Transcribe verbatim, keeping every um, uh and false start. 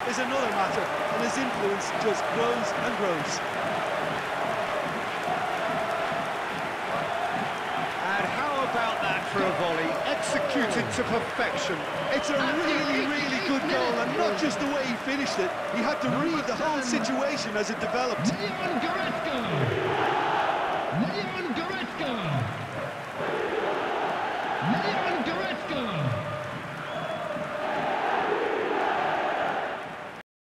is another matter, and his influence just grows and grows. And how about that for a volley, executed to perfection? It's a really, really good goal, and not just the way he finished it. He had to read the whole situation as it developed. Leon Goretzka! Leon Goretzka!